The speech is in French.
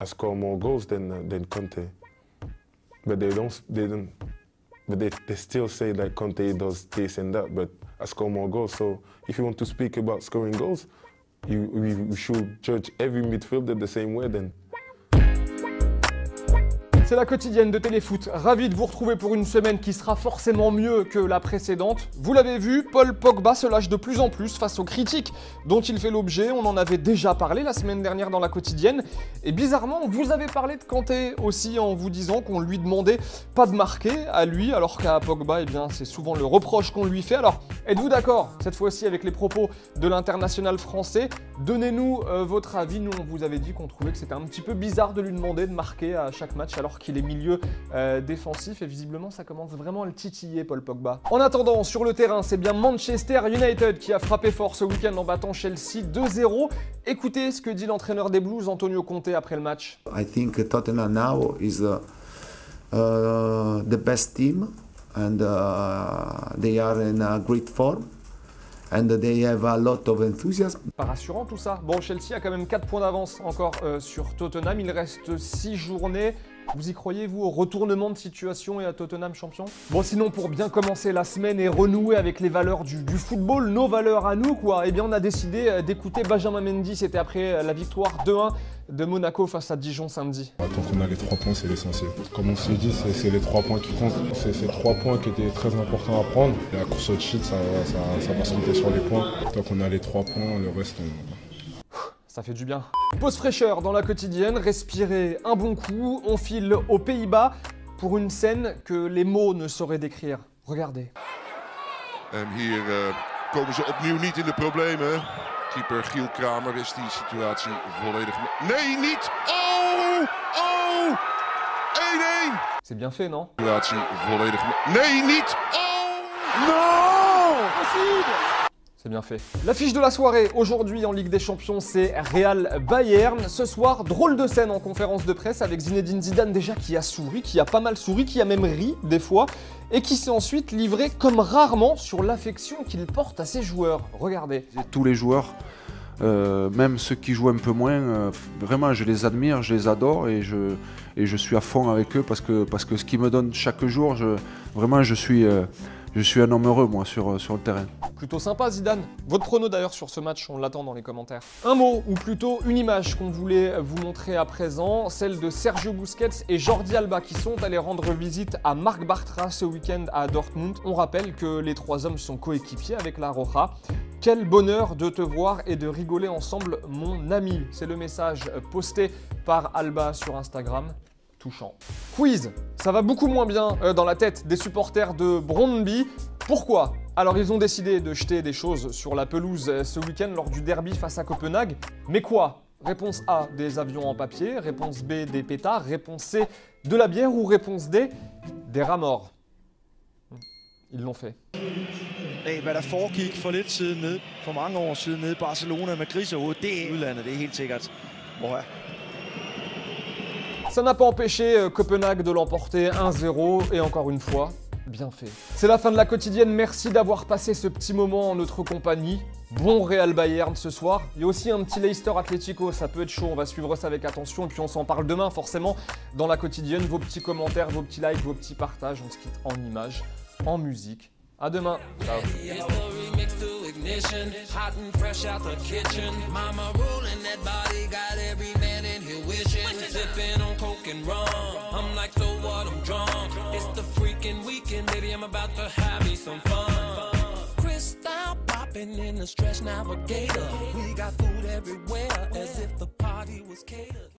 I score more goals than Conte. But they still say that Conte does this and that, but I score more goals. So if you want to speak about scoring goals, we should judge every midfielder the same way then. C'est la quotidienne de Téléfoot. Ravi de vous retrouver pour une semaine qui sera forcément mieux que la précédente. Vous l'avez vu, Paul Pogba se lâche de plus en plus face aux critiques dont il fait l'objet. On en avait déjà parlé la semaine dernière dans la quotidienne. Et bizarrement, vous avez parlé de Kanté aussi en vous disant qu'on lui demandait pas de marquer à lui, alors qu'à Pogba, eh bien, c'est souvent le reproche qu'on lui fait. Alors, êtes-vous d'accord cette fois-ci avec les propos de l'international français? Donnez-nous votre avis. Nous, on vous avait dit qu'on trouvait que c'était un petit peu bizarre de lui demander de marquer à chaque match alors qu'il est milieu défensif et visiblement ça commence vraiment à le titiller Paul Pogba. En attendant, sur le terrain, c'est bien Manchester United qui a frappé fort ce week-end en battant Chelsea 2-0. Écoutez ce que dit l'entraîneur des Blues, Antonio Conte, après le match. I think Tottenham now is the best team and they are in a great form. And they have a lot of enthusiasm. Pas rassurant tout ça. Bon, Chelsea a quand même 4 points d'avance encore sur Tottenham. Il reste 6 journées. Vous y croyez, vous, au retournement de situation et à Tottenham champion? Bon, sinon, pour bien commencer la semaine et renouer avec les valeurs du football, nos valeurs à nous, quoi, eh bien, on a décidé d'écouter Benjamin Mendy. C'était après la victoire 2-1 de Monaco face à Dijon samedi. Tant qu'on a les 3 points, c'est l'essentiel. Comme on s'est dit, c'est les 3 points qui comptent. C'est ces 3 points qui étaient très importants à prendre. Et la course au titre, ça va se monter sur les points. Tant qu'on a les 3 points, le reste, ça fait du bien. Pause fraîcheur dans la quotidienne, respirer un bon coup. On file aux Pays-Bas pour une scène que les mots ne sauraient décrire. Regardez. En hier komen ze opnieuw niet in de problemen. Keeper Giel Kramer is die situatie volledig... Nee, niet! Oh! Oh! 1-1! C'est bien fait, non? Situatie volledig... Nee, niet! Oh! Non! Impossible! C'est bien fait. L'affiche de la soirée aujourd'hui en Ligue des Champions, c'est Real Bayern. Ce soir, drôle de scène en conférence de presse avec Zinedine Zidane déjà qui a souri, qui a pas mal souri, qui a même ri des fois et qui s'est ensuite livré comme rarement sur l'affection qu'il porte à ses joueurs. Regardez. Tous les joueurs, même ceux qui jouent un peu moins, vraiment je les admire, je les adore et je suis à fond avec eux parce que ce qu'ils me donnent chaque jour, vraiment je suis un homme heureux, moi, sur le terrain. Plutôt sympa, Zidane. Votre prono, d'ailleurs, sur ce match, on l'attend dans les commentaires. Un mot, ou plutôt une image qu'on voulait vous montrer à présent, celle de Sergio Busquets et Jordi Alba, qui sont allés rendre visite à Marc Bartra ce week-end à Dortmund. On rappelle que les 3 hommes sont coéquipiers avec la Roja. Quel bonheur de te voir et de rigoler ensemble, mon ami. C'est le message posté par Alba sur Instagram. Touchant. Quiz, ça va beaucoup moins bien dans la tête des supporters de Brøndby. Pourquoi? Alors ils ont décidé de jeter des choses sur la pelouse ce week-end lors du derby face à Copenhague. Mais quoi? Réponse A, des avions en papier. Réponse B, des pétards. Réponse C, de la bière. Ou réponse D, des rats morts. Ils l'ont fait. Af hvad der foregik for lidt siden nede, for mange år siden nede i Barcelona med grisehoved, det er udlandet, det er helt sikkert. Ça n'a pas empêché Copenhague de l'emporter 1-0 et encore une fois, bien fait. C'est la fin de la quotidienne, merci d'avoir passé ce petit moment en notre compagnie. Bon Real Bayern ce soir. Il y a aussi un petit Leicester Atlético, ça peut être chaud, on va suivre ça avec attention et puis on s'en parle demain forcément dans la quotidienne. Vos petits commentaires, vos petits likes, vos petits partages, on se quitte en images, en musique. À demain. Ciao. I'm like, so what, I'm drunk. It's the freaking weekend, baby, I'm about to have me some fun. Crystal popping in the Stretch Navigator. We got food everywhere.